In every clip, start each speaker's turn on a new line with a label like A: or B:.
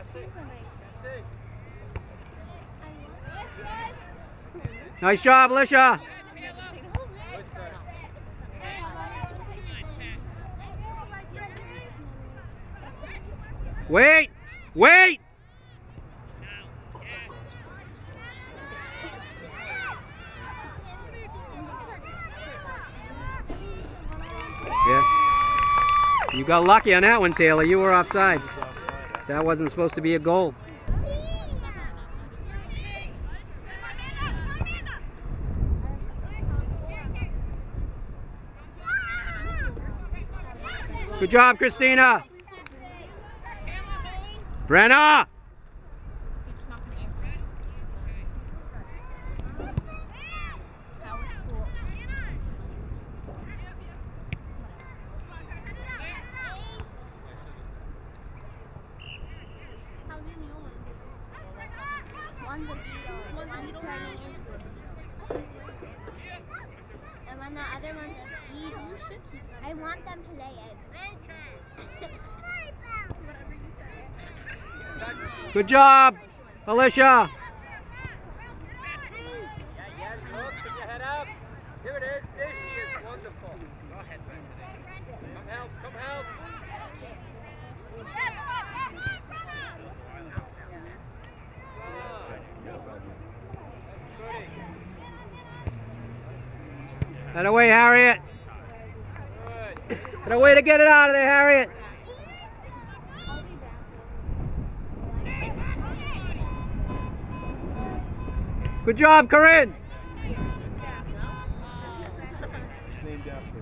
A: Nice job, Alicia. Wait! Wait! Yeah. You got lucky on that one, Taylor. You were offsides. That wasn't supposed to be a goal. Good job, Christina. Brenna!
B: One's a beetle turning into a beetle. And when the other one's a bee, I want them to lay eggs.
A: Good job, Alicia.
C: Look, put your head up. Here it is. There she is. Wonderful. Go ahead, man. Come help. Come help.
A: That away, Harriet. That a way to get it out of there, Harriet. Good job, Corinne.
D: Named after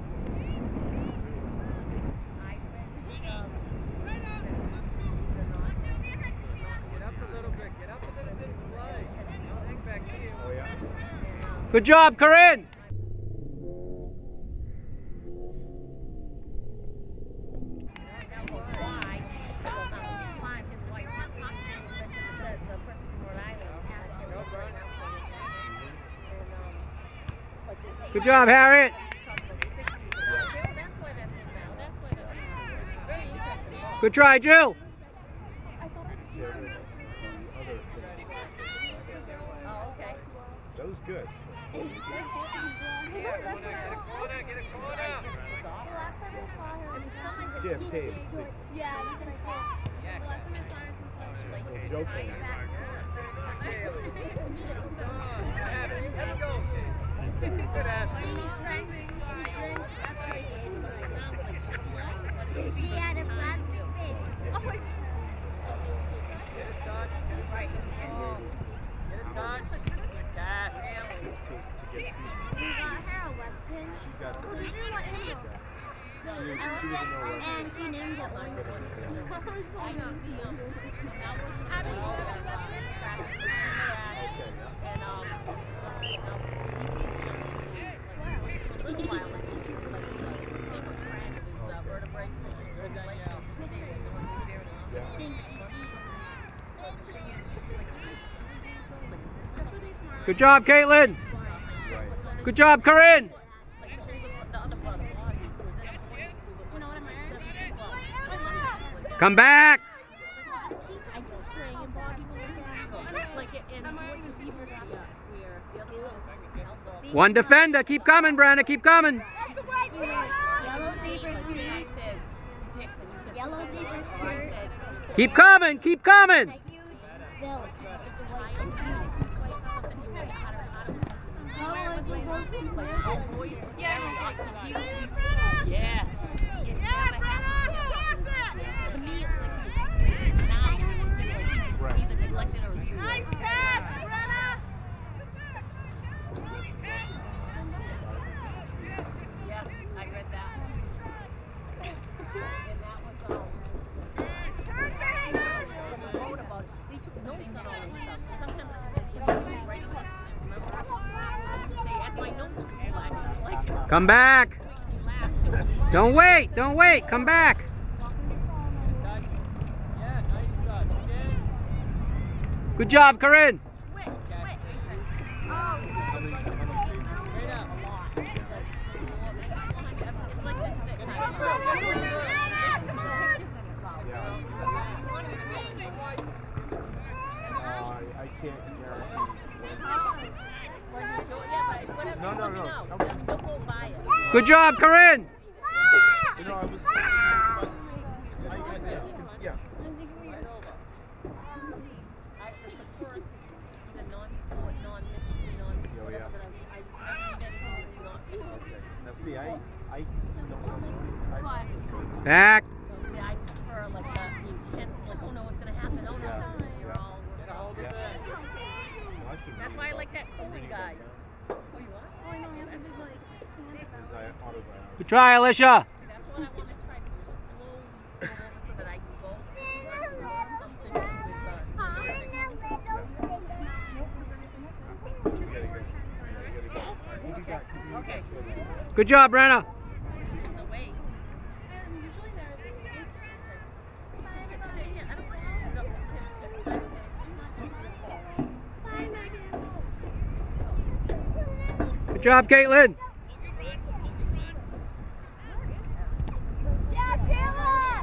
A: Good job, Corinne. Good job, Harriet. Good try, Jill.
D: That was good. Yeah, Kate.
B: Yeah, the last time I saw her, she was joking.
C: Good ass.
B: She had a plastic pig.
C: Get it touched. Right. Get it touched. Good catch.
B: You got her a weapon. Who's your what animal? Elephant, and she named it one.
A: Good job, Caitlin. Good job, Corinne. Come back. One defender. Keep coming, Brenda. Keep coming.
B: Yellow zebra skirt. Yellow zebra skirt.
A: Keep coming. Keep coming.
B: A huge bill. It's a white and huge.
E: Yeah. To me, it was like he was not either neglected or abused. Nice pass, Brenna! Yes, I read that. And that was he took notes on all this stuff. So sometimes if he was writing lessons, remember? Say, as my notes reflect.
A: Come back. Don't wait. Don't wait. Come back. Good job, Corinne.
D: I can't guarantee.
E: Well, just do it, yeah, but whatever,
D: No,
E: just
D: no,
E: let me
D: no.
E: know. I mean, don't go by it.
A: Good job, Corinne.
D: You know, I was. Yeah.
E: It's the first, either non-sport, non-mission, non-whatever, but I message anything that's not.
D: Okay. Now, see, I don't.
E: What?
A: Back.
E: So, see, I prefer like the intense, like, oh no, what's gonna happen? Oh no, you're all.
C: Get a hold of it.
E: That's why I like that Coley guy. Oh, you are?
B: Oh, I know, he has a big, like, Santa crowd.
A: Good try, Alicia.
E: That's what I want to try to do. Slowly go over so that I can go. Something with okay.
A: Good job, Brenna.
E: There's no way.
B: Usually there is.
A: Good job, Caitlin.
B: Yeah, Taylor!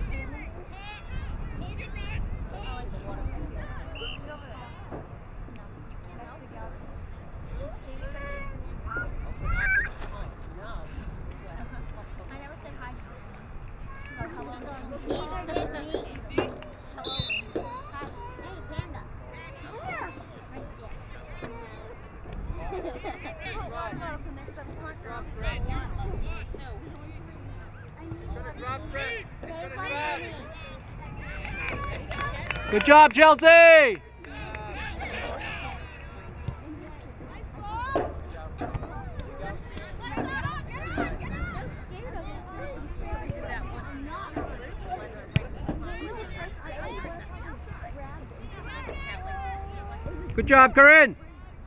B: I never said hi. So hello. Neither did me. Hello. Hi. Hey, Panda. Where? Right
A: Good job, Chelsea. Good job, Corinne.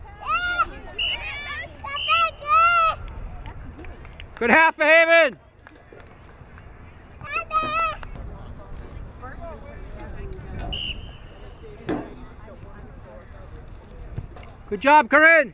A: Good half, Fairhaven. Good job, Corinne.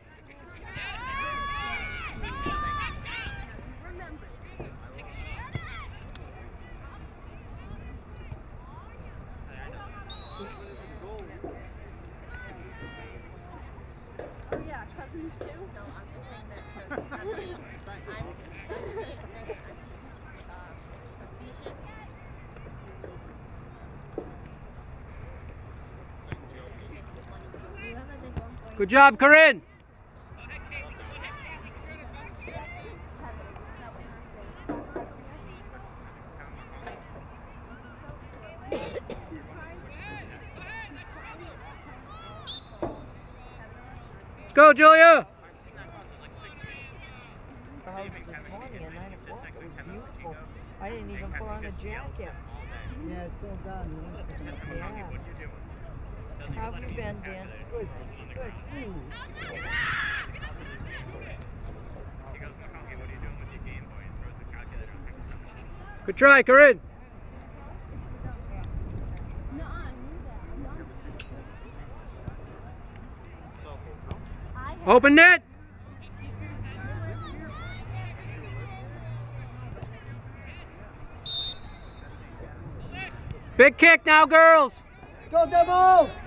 B: Oh yeah, cousins too?
E: No, I'm just saying that I'm facetious.
B: You have a big one for
A: Good job, Corinne. Let's go, Julia.
F: The house this morning at 9 o'clock. It was beautiful. I didn't even put on a jacket.
G: Yeah, it's well done.
F: Yeah. How have you been, Dan? Good. Good.
A: Good try, Corinne.
B: No, I knew that.
A: Open net. Big kick now, girls.
G: Go Devils!